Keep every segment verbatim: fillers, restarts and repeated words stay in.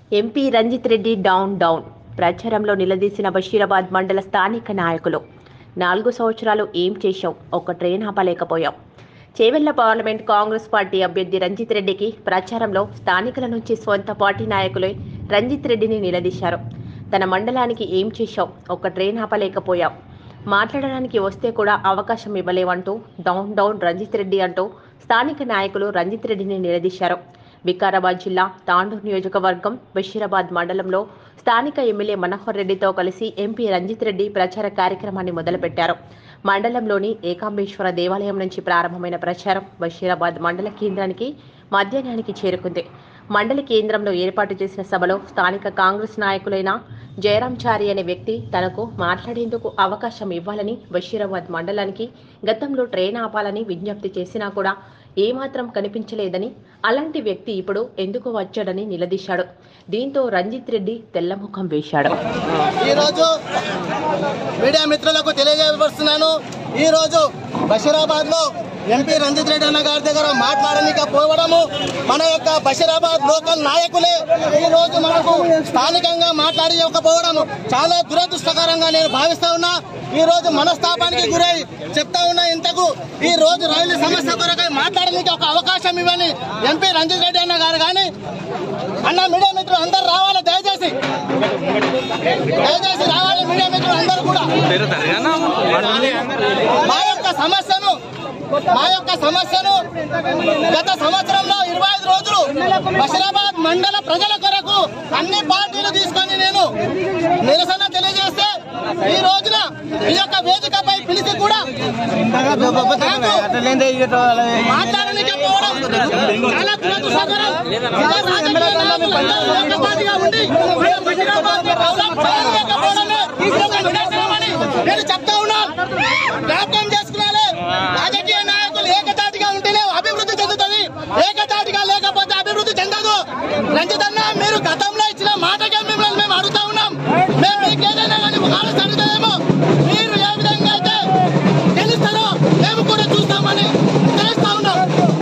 MP Ranjith Reddy down down ప్రచారంలో నిలదీసిన బషీరాబాద్ మండల స్థానిక నాయకులు. నాలుగు సంవత్సరాలు ఏం చేశావు, ఒక్క ట్రైన్ ఆపలేకపోయావు. చేవెళ్ల పార్లమెంట్ కాంగ్రెస్ పార్టీ అభ్యర్థి రంజిత్ రెడ్డికి ప్రచారంలో స్థానికుల నుంచి స్వంత పార్టీ నాయకులే రంజిత్ రెడ్డిని నిలదీశారు. తన మండలానికి ఏం చేశావు, ఒక్క ట్రైన్ ఆపలేకపోయావు, మాట్లాడడానికి వస్తే కూడా అవకాశం ఇవ్వలేవంటూ డౌన్ డౌన్ రంజిత్ రెడ్డి అంటూ స్థానిక నాయకులు రంజిత్ రెడ్డిని నిలదీశారు. వికారాబాద్ జిల్లా తాండూరు నియోజకవర్గం బషీరాబాద్ మండలంలో స్థానిక ఎమ్మెల్యే మనోహర్ రెడ్డితో కలిసి ఎంపీ రంజిత్ రెడ్డి ప్రచార కార్యక్రమాన్ని మొదలుపెట్టారు. మండలంలోని ఏకాంబేశ్వర దేవాలయం నుంచి ప్రారంభమైన ప్రచారం బషీరాబాద్ మండల కేంద్రానికి మధ్యాహ్నానికి చేరుకుంది. మండల కేంద్రంలో ఏర్పాటు చేసిన సభలో స్థానిక కాంగ్రెస్ నాయకులైన జయరాంచారి అనే వ్యక్తి తనకు మాట్లాడేందుకు అవకాశం ఇవ్వాలని, బషీరాబాద్ మండలానికి గతంలో ట్రైన్ ఆపాలని విజ్ఞప్తి చేసినా కూడా ఏమాత్రం కనిపించలేదని, అలాంటి వ్యక్తి ఇప్పుడు ఎందుకు వచ్చాడని నిలదీశాడు. దీంతో రంజిత్ రెడ్డి తెల్లముఖం వేశాడు. ఈరోజు మీడియా మిత్రులకు తెలియజేయవస్తున్నాను. ఈరోజు బషీరాబాద్ లో ఎంపీ రంజిత్ రెడ్డి అన్న గారి దగ్గర మాట్లాడలేకపోవడము, మన యొక్క బషీరాబాద్ లోకల్ నాయకులే ఈ రోజు మనకు స్థానికంగా మాట్లాడకపోవడము చాలా దురదృష్టకరంగా నేను భావిస్తా ఉన్నా. ఈ రోజు మనస్తాపానికి గురై చెప్తా ఉన్నా. ఇంతకు ఈ రోజు రైలు సమస్య కొరకై మాట్లాడడానికి ఒక అవకాశం ఇవ్వని ఎంపీ రంజిత్ రెడ్డి అన్న గారు కానీ అన్న మీడియా మిత్రులు అందరు రావాలి, దయచేసి దయచేసి రావాలి మీడియా మిత్రులు అందరూ కూడా. మా యొక్క సమస్యను మా యొక్క సమస్యను గత సంవత్సరంలో ఇరవై ఐదు రోజులు బషీరాబాద్ మండల ప్రజల కొరకు అన్ని పార్టీలు తీసుకొని నేను నిరసన తెలియజేస్తే ఈ రోజున ఈ యొక్క వేదికపై పిలిచి కూడా మాట్లాడడానికి పోవడం చాలా దురదృష్టకరం. నేను చెప్తా ఉన్నా, జ్ఞాపకం చేసుకున్నాను. రాజకీయ నాయకులు ఏకతాటిగా ఉంటేనే అభివృద్ధి చెందుతుంది, ఏకతాటిగా లేకపోతే అభివృద్ధి చెందదు. రంజిత్ అన్న, మీరు గతంలో ఇచ్చిన మాటగా మిమ్మల్ని మేము అడుగుతా ఉన్నాం. మేము మీకు ఏదైనా కానీ ఆలోచన అడుగుతామేమో, మీరు ఏ విధంగా అయితే గెలుస్తారో మేము కూడా చూస్తామని తెలుస్తా ఉన్నాం.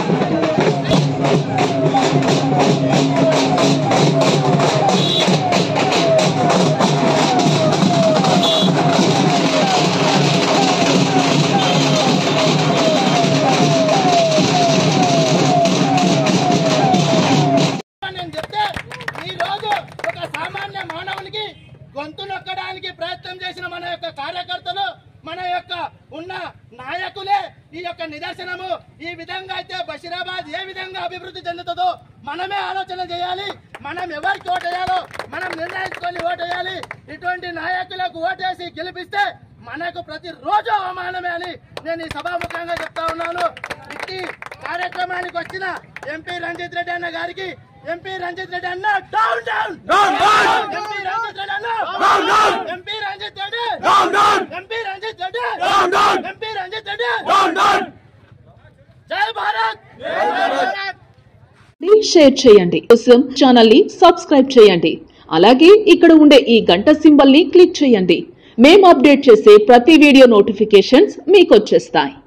గొంతు నొక్కడానికి ప్రయత్నం చేసిన మన యొక్క కార్యకర్తలు, మన యొక్క ఉన్న నాయకులే ఈ యొక్క నిదర్శనము. ఈ విధంగా అయితే బషీరాబాద్ ఏ విధంగా అభివృద్ధి చెందుతుందో మనమే ఆలోచన చేయాలి. మనం ఎవరికి ఓటేయాలో మనం నిర్ణయించుకొని ఓటేయాలి. ఇటువంటి నాయకులకు ఓటేసి గెలిపిస్తే మనకు ప్రతిరోజు అవమానమే అని నేను ఈ సభాముఖంగా చెప్తా ఉన్నాను. ఇట్టి కార్యక్రమానికి వచ్చిన ఎంపీ రంజిత్ రెడ్డి అన్న గారికి, ఎంపీ రంజిత్ రెడ్డి అన్న down down, MP Ranjith Reddy అన్న MP Ranjith Reddy MP Ranjith Reddy MP Ranjith Reddy జై భారత్. షేర్ చేయండి, కోసం ఛానల్ ని సబ్స్క్రైబ్ చేయండి. అలాగే ఇక్కడ ఉండే ఈ గంట సింబల్ ని క్లిక్ చేయండి. మేము అప్డేట్ చేసే ప్రతి వీడియో నోటిఫికేషన్స్ మీకు వచ్చేస్తాయి.